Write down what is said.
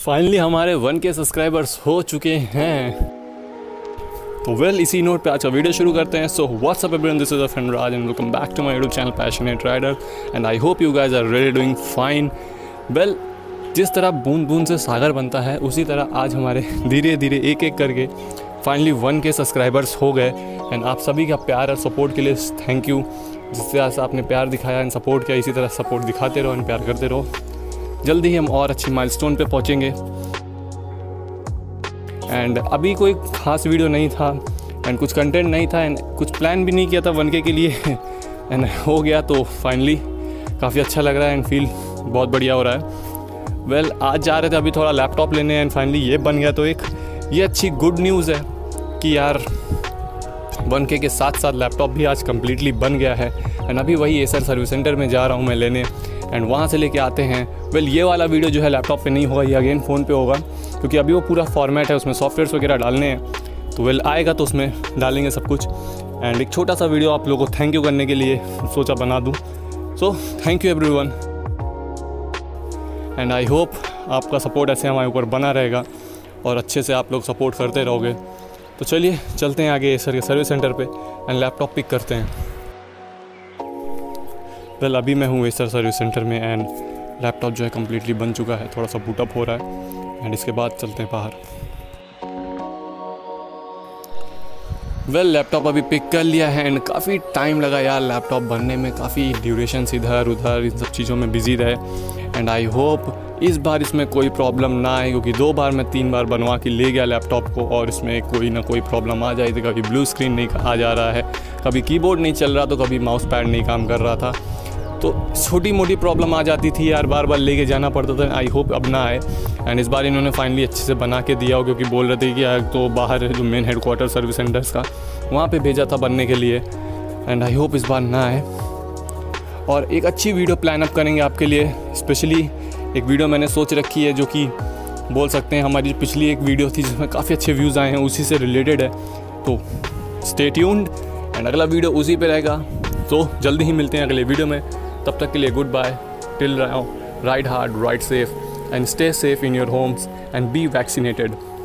Finally हमारे 1K subscribers हो चुके हैं। तो इसी नोट पे आज का वीडियो शुरू करते हैं। So what's up everyone, this is a friend Raj and welcome back to my YouTube channel passionate rider and I hope you guys are really doing fine. जिस तरह बूंद बूंद से सागर बनता है उसी तरह आज हमारे धीरे धीरे एक एक करके फाइनली 1K सब्सक्राइबर्स हो गए। एंड आप सभी का प्यार और सपोर्ट के लिए थैंक यू। जिस तरह से आपने प्यार दिखाया एंड सपोर्ट किया, इसी तरह सपोर्ट दिखाते रहो एंड प्यार करते रहो। जल्दी ही हम और अच्छी माइलस्टोन पे पहुंचेंगे। एंड अभी कोई खास वीडियो नहीं था एंड कुछ कंटेंट नहीं था एंड कुछ प्लान भी नहीं किया था 1K के लिए एंड हो गया, तो फाइनली काफ़ी अच्छा लग रहा है एंड फील बहुत बढ़िया हो रहा है। आज जा रहे थे अभी थोड़ा लैपटॉप लेने एंड फाइनली ये बन गया, तो एक ये अच्छी गुड न्यूज़ है कि यार 1K के साथ साथ लैपटॉप भी आज कम्प्लीटली बन गया है। एंड अभी वही एसर सर्विस सेंटर में जा रहा हूँ मैं लेने एंड वहाँ से लेके आते हैं। ये वाला वीडियो जो है लैपटॉप पे नहीं होगा, ये अगेन फ़ोन पे होगा क्योंकि अभी वो पूरा फॉर्मेट है, उसमें सॉफ्टवेयर्स वगैरह डालने हैं। तो आएगा तो उसमें डालेंगे सब कुछ। एंड एक छोटा सा वीडियो आप लोगों को थैंक यू करने के लिए सोचा बना दूँ। So thank you everyone and I hope आपका सपोर्ट ऐसे हमारे ऊपर बना रहेगा और अच्छे से आप लोग सपोर्ट करते रहोगे। तो चलिए चलते हैं आगे एसर के सर्विस सेंटर पे एंड लैपटॉप पिक करते हैं। अभी मैं हूँ एसर सर्विस सेंटर में एंड लैपटॉप जो है कम्प्लीटली बन चुका है, थोड़ा सा बूटअप हो रहा है एंड इसके बाद चलते हैं बाहर। लैपटॉप अभी पिक कर लिया है एंड काफ़ी टाइम लगा यार लैपटॉप बनने में, काफ़ी ड्यूरेशंस इधर उधर इन सब चीज़ों में बिजी रहे। एंड आई होप इस बार इसमें कोई प्रॉब्लम ना आए, क्योंकि 2 बार मैं 3 बार बनवा के ले गया लैपटॉप को और इसमें कोई ना कोई प्रॉब्लम आ जाए। कभी ब्लू स्क्रीन नहीं आ जा रहा है, कभी कीबोर्ड नहीं चल रहा, तो कभी माउस पैड नहीं काम कर रहा था। तो छोटी मोटी प्रॉब्लम आ जाती थी यार, बार बार लेके जाना पड़ता था। आई होप अब ना आए एंड इस बार इन्होंने फाइनली अच्छे से बना के दिया हो, क्योंकि बोल रहे थे कि यार तो बाहर जो मेन हेडक्वार्टर सर्विस सेंटर्स का वहाँ पे भेजा था बनने के लिए। एंड आई होप इस बार ना आए और एक अच्छी वीडियो प्लान अप करेंगे आपके लिए। स्पेशली एक वीडियो मैंने सोच रखी है जो कि बोल सकते हैं हमारी पिछली एक वीडियो थी जिसमें काफ़ी अच्छे व्यूज़ आए हैं, उसी से रिलेटेड है। तो स्टे ट्यून्ड एंड अगला वीडियो उसी पे रहेगा। तो जल्दी ही मिलते हैं अगले वीडियो में, तब तक के लिए good bye. Till now, ride hard, ride safe and stay safe in your homes and be vaccinated.